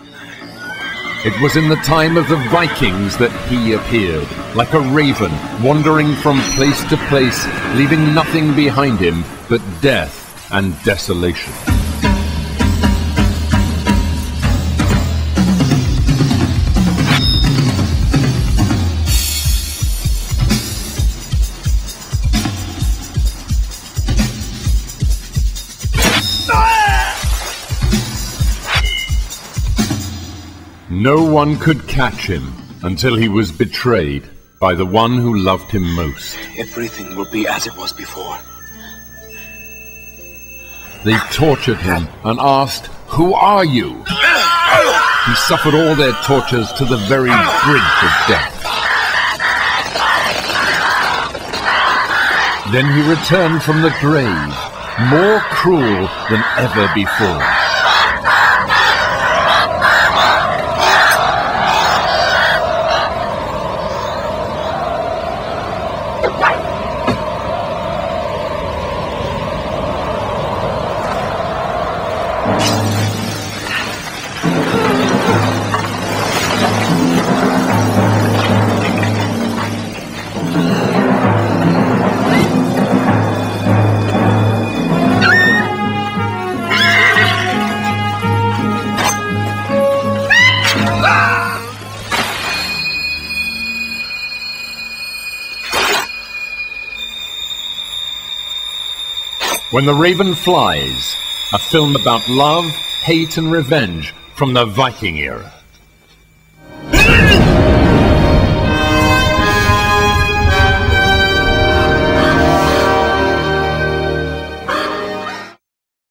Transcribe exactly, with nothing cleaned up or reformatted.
It was in the time of the Vikings that he appeared, like a raven, wandering from place to place, leaving nothing behind him but death and desolation. No one could catch him until he was betrayed by the one who loved him most. Everything will be as it was before. They tortured him and asked, "Who are you?" He suffered all their tortures to the very brink of death. Then he returned from the grave, more cruel than ever before. When the Raven Flies, a film about love, hate and revenge from the Viking era.